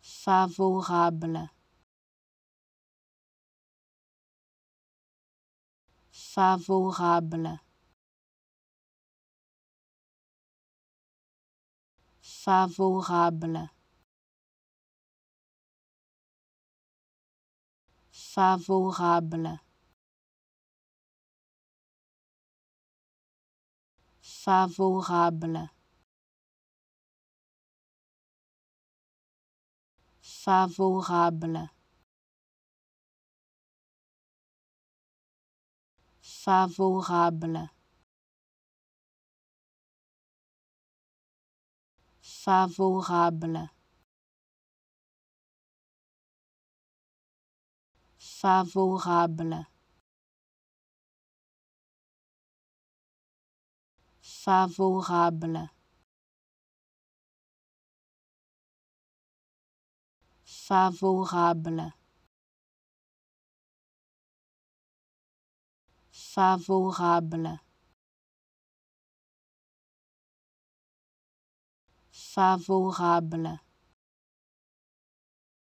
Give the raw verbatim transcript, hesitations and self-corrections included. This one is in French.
favorable, favorable, favorable, favorable, favorable, favorable, favorable, favorable, favorable, favorable, favorable, favorable, favorable,